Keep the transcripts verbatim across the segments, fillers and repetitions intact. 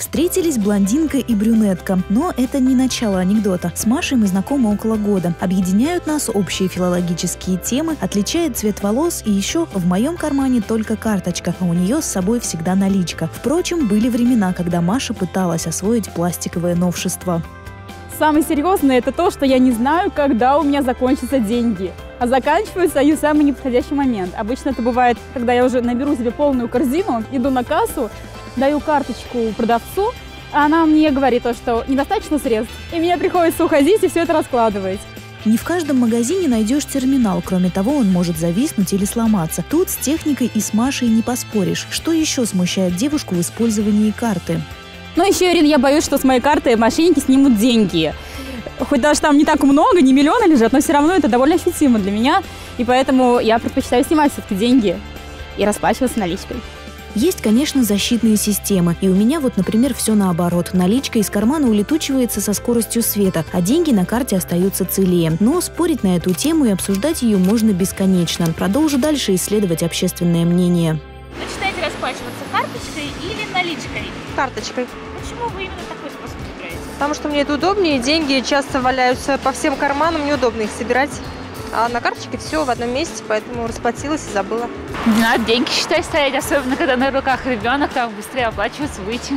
Встретились блондинка и брюнетка. Но это не начало анекдота. С Машей мы знакомы около года. Объединяют нас общие филологические темы, отличает цвет волос, и еще в моем кармане только карточка, а у нее с собой всегда наличка. Впрочем, были времена, когда Маша пыталась освоить пластиковое новшество. Самое серьезное – это то, что я не знаю, когда у меня закончатся деньги. А заканчиваются они в самый неподходящий момент. Обычно это бывает, когда я уже наберу себе полную корзину, иду на кассу, даю карточку продавцу, а она мне говорит, то, что недостаточно средств, и мне приходится уходить и все это раскладывать. Не в каждом магазине найдешь терминал, кроме того, он может зависнуть или сломаться. Тут с техникой и с Машей не поспоришь. Что еще смущает девушку в использовании карты? Ну еще, Ирина, я боюсь, что с моей карты мошенники снимут деньги. Хоть даже там не так много, не миллионы лежат, но все равно это довольно ощутимо для меня. И поэтому я предпочитаю снимать все-таки деньги и расплачиваться наличкой. Есть, конечно, защитные системы. И у меня вот, например, все наоборот. Наличка из кармана улетучивается со скоростью света, а деньги на карте остаются целее. Но спорить на эту тему и обсуждать ее можно бесконечно. Продолжу дальше исследовать общественное мнение. Предпочитаете расплачиваться карточкой или наличкой? Карточкой. Почему вы именно такой способ выбираете? Потому что мне это удобнее, деньги часто валяются по всем карманам, неудобно их собирать. А на карточке все в одном месте, поэтому расплатилась и забыла. Не надо деньги, считай, стоять, особенно когда на руках ребенок, там быстрее оплачиваться, выйти.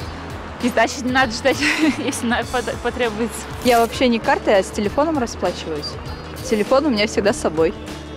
И значит, не надо ждать, если потребуется. Я вообще не картой, а с телефоном расплачиваюсь. Телефон у меня всегда с собой.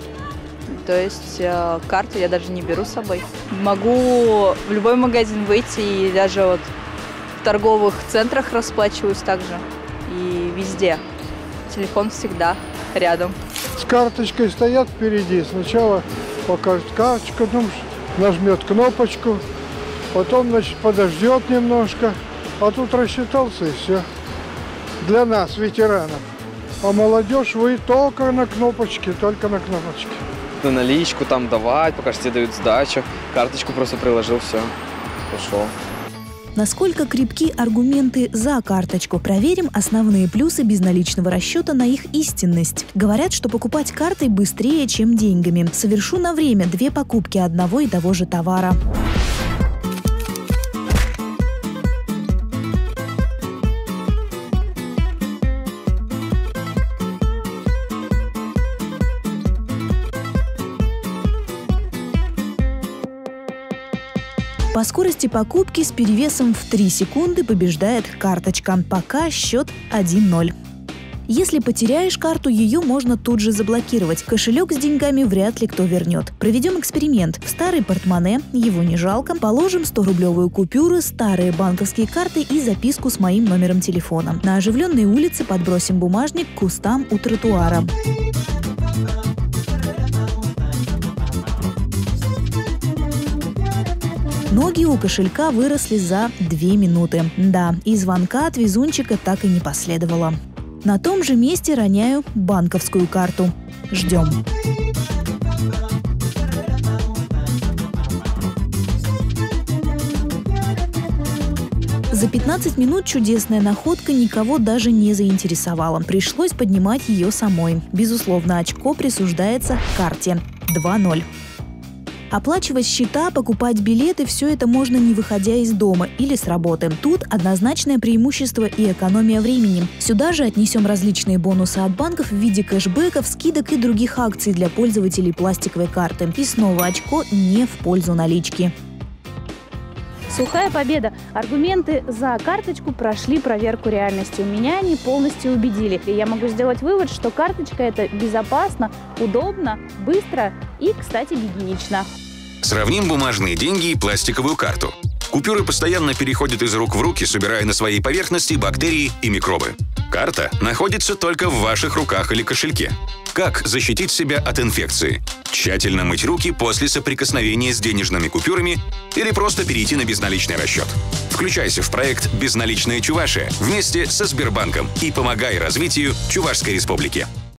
То есть э, карту я даже не беру с собой. Могу в любой магазин выйти и даже вот в торговых центрах расплачиваюсь также. И везде. Телефон всегда рядом. С карточкой стоят впереди. Сначала покажет карточку, потом нажмет кнопочку, потом, значит, подождет немножко, а тут рассчитался и все. Для нас, ветеранов. А молодежь, вы только на кнопочке, только на кнопочке. На наличку там давать, пока тебе дают сдачу. Карточку просто приложил, все, пошел. Насколько крепки аргументы за карточку? Проверим основные плюсы безналичного расчета на их истинность. Говорят, что покупать картой быстрее, чем деньгами. Совершу на время две покупки одного и того же товара. По скорости покупки с перевесом в три секунды побеждает карточка. Пока счет один ноль. Если потеряешь карту, ее можно тут же заблокировать. Кошелек с деньгами вряд ли кто вернет. Проведем эксперимент. В старый портмоне, его не жалко, положим сто-рублевую купюру, старые банковские карты и записку с моим номером телефона. На оживленной улице подбросим бумажник к кустам у тротуара. Ноги у кошелька выросли за две минуты. Да, и звонка от везунчика так и не последовало. На том же месте роняю банковскую карту. Ждем. За пятнадцать минут чудесная находка никого даже не заинтересовала. Пришлось поднимать ее самой. Безусловно, очко присуждается карте. два ноль. Оплачивать счета, покупать билеты – все это можно, не выходя из дома или с работы. Тут однозначное преимущество и экономия времени. Сюда же отнесем различные бонусы от банков в виде кэшбэков, скидок и других акций для пользователей пластиковой карты. И снова очко не в пользу налички. Сухая победа. Аргументы за карточку прошли проверку реальности. Меня они полностью убедили. И я могу сделать вывод, что карточка – это безопасно, удобно, быстро и, кстати, гигиенично. Сравним бумажные деньги и пластиковую карту. Купюры постоянно переходят из рук в руки, собирая на своей поверхности бактерии и микробы. Карта находится только в ваших руках или кошельке. Как защитить себя от инфекции? Тщательно мыть руки после соприкосновения с денежными купюрами или просто перейти на безналичный расчет. Включайся в проект «Безналичная Чувашия» вместе со Сбербанком и помогай развитию Чувашской Республики.